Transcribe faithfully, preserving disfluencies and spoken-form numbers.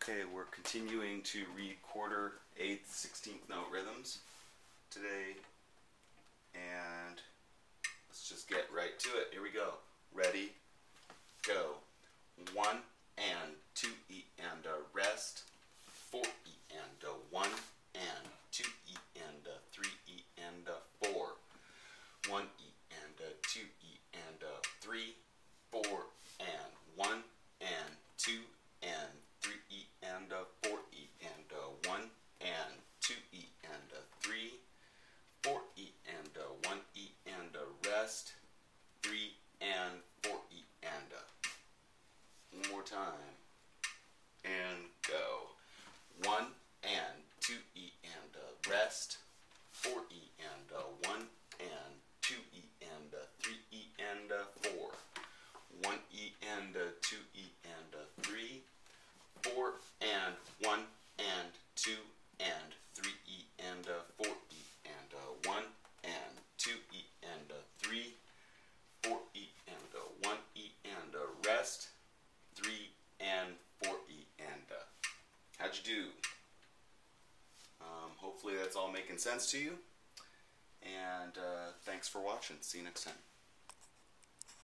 Okay, we're continuing to read quarter, eighth, sixteenth note rhythms today, and let's just get right to it. Here we go. Ready, go. One and two E and a rest. Four E and a one and two E and a three E and a four. One E and a two E and a three, four and one and two and three E and a four E and a one and two E and a three, four E and a one E and a rest, three and four E and a. One more time. And go. One and two E and a rest, four E and a one and two E and a three E and a four. One E and a two E and a three, four and one and two and three E and a four E and a one and two E and a three, four E and a one E and a rest, three and four E and a. How'd you do? Um, hopefully that's all making sense to you. And uh, thanks for watching. See you next time.